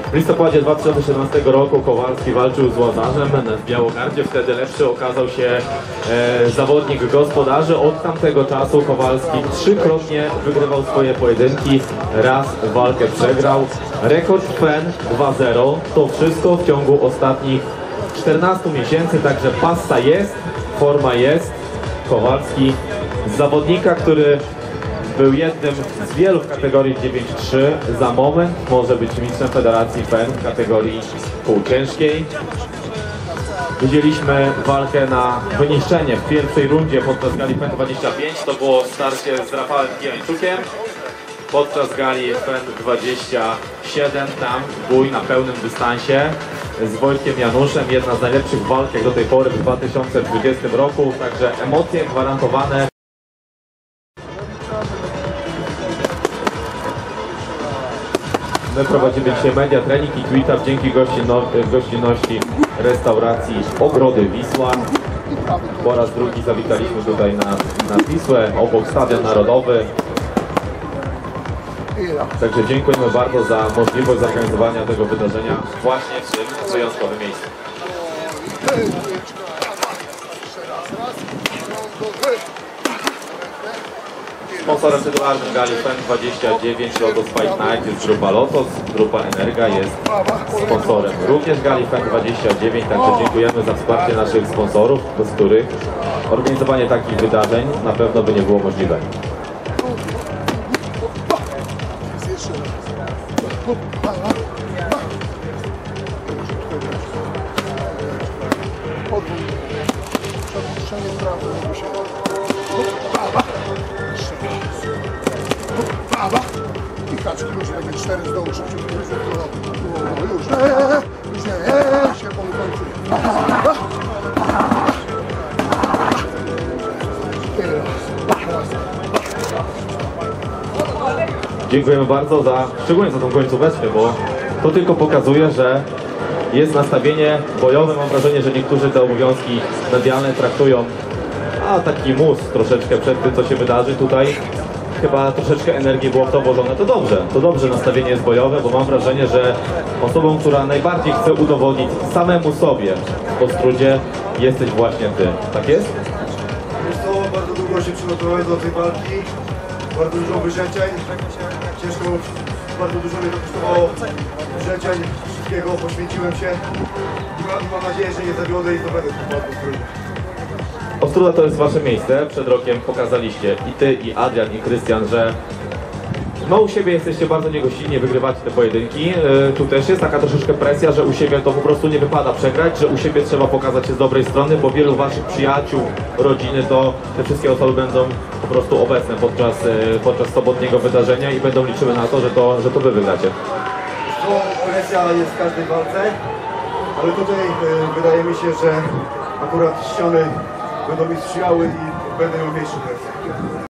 W listopadzie 2017 roku Kowalski walczył z Łazarzem w Białogardzie. Wtedy lepszy okazał się zawodnik gospodarzy. Od tamtego czasu Kowalski trzykrotnie wygrywał swoje pojedynki. Raz walkę przegrał. Rekord FEN 2-0. To wszystko w ciągu ostatnich 14 miesięcy. Także pasta jest, forma jest. Kowalski z zawodnika, który był jednym z wielu w kategorii 9-3, za moment może być mistrzem Federacji FEN w kategorii półciężkiej. Widzieliśmy walkę na wyniszczenie w pierwszej rundzie podczas gali FEN 25. To było starcie z Rafałem Kijańczukiem. Podczas gali FEN 27 tam bój na pełnym dystansie z Wojtkiem Januszem. Jedna z najlepszych walk jak do tej pory w 2020 roku. Także emocje gwarantowane. My prowadzimy dzisiaj media trening i tweeta dzięki gościnności restauracji Ogrody Wisła. Po raz drugi zawitaliśmy tutaj na Wisłę, obok Stadion Narodowy. Także dziękujemy bardzo za możliwość zorganizowania tego wydarzenia właśnie w tym wyjątkowym miejscu. Sponsorem tytularnym gali FEN 29 Lotos Fight Night jest grupa Lotos, grupa Energa jest sponsorem również gali FEN 29, także dziękujemy za wsparcie naszych sponsorów, bez których organizowanie takich wydarzeń na pewno by nie było możliwe. I kacz klucz będzie 4 z dołu, szybciej już się kończy. Dziękujemy bardzo szczególnie za tą końcóweczkę, bo to tylko pokazuje, że jest nastawienie bojowe. Mam wrażenie, że niektórzy te obowiązki medialne traktują taki mus troszeczkę przed tym, co się wydarzy tutaj. Chyba troszeczkę energii było w to włożone. To dobrze nastawienie jest bojowe, bo mam wrażenie, że osobą, która najbardziej chce udowodnić samemu sobie w Ostrudzie, jesteś właśnie ty. Tak jest? Bardzo długo się przygotowałem do tej walki. Bardzo dużo wyrzeczeń. Ciężko, bardzo dużo mnie to kosztowało wyrzeczeń. Wszystkiego poświęciłem się. I mam nadzieję, że nie zawiodę i zdobędę tę walkę w Ostrudzie. Ostruda to jest wasze miejsce. Przed rokiem pokazaliście i ty, i Adrian, i Krystian, że u siebie jesteście bardzo niegościnnie, wygrywacie te pojedynki. Tu też jest taka troszeczkę presja, że u siebie to po prostu nie wypada przegrać, że u siebie trzeba pokazać się z dobrej strony, bo wielu waszych przyjaciół, rodziny, to te wszystkie osoby będą po prostu obecne podczas sobotniego wydarzenia i liczymy na to, że to wy wygracie. Presja jest w każdej walce, ale tutaj wydaje mi się, że akurat ściany będą mi sprzyjały i będę miał mniejszą presję.